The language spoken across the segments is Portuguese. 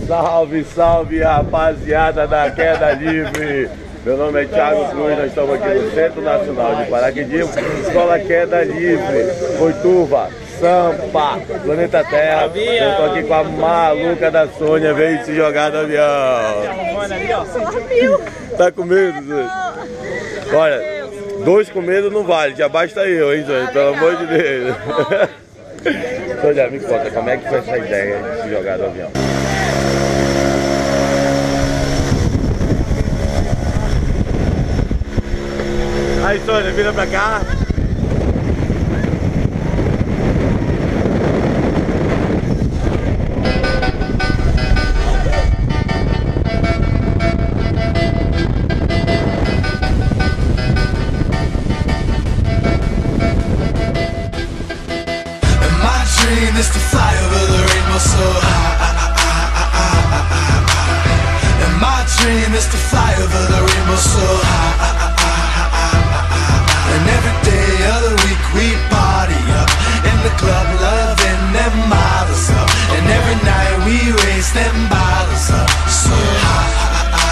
Salve, salve, rapaziada da Queda Livre. Meu nome é Thiago Cruz, nós estamos aqui no Centro Nacional de Paraquedismo, Escola Queda Livre, Boituva, Sampa, Planeta Terra. Eu tô aqui com a maluca da Sonia, veio se jogar do avião. Tá com medo, Zé? Olha, dois com medo não vale, já basta eu, hein, Zé? Pelo amor de Deus. Sonia, me conta, como é que foi essa ideia de se jogar do avião? Aí, Sonia, vira pra cá. Is to fly over the rainbow so high. And my dream is to fly over the rainbow so high. And every day of the week we party up in the club, loving them models up. And every night we raise them bottles up so high.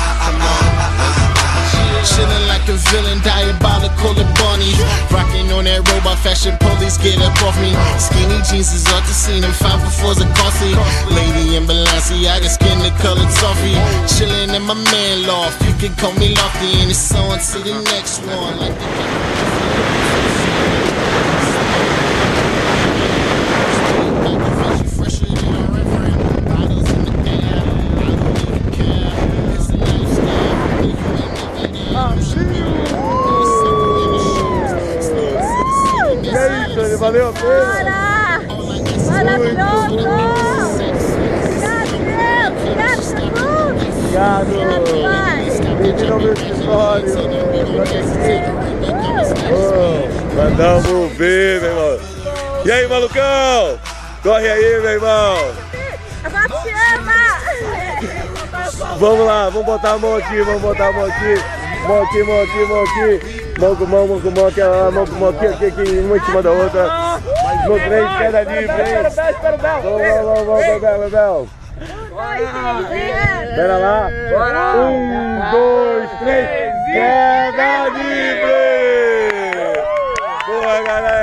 Chillin' like a villain, diabolical and bunny. Rockin' on that robot fashion, police get up off me. Skinny jeans is off the scene, and 504s are costly. Lady in Balenciaga, skin the colored toffee. Chillin' in my man loft, you can call me Lofty. And it's on to the next one. Like Valeu a pena! Maravilhoso! Obrigado! Bem-vindo ao meu escritório! Mandamos ver, meu irmão! E aí, malucão? Corre aí, meu irmão! Agora te ama! Vamos lá, vamos botar a mão aqui, vamos botar a mão aqui! Mão aqui, mão aqui, mão aqui! Mão com mão, aqui, uma em cima da outra. No 3, Queda Livre, hein? Vamos, Bebel. Pera lá. 1, 2, 3, Queda Livre! Boa, galera!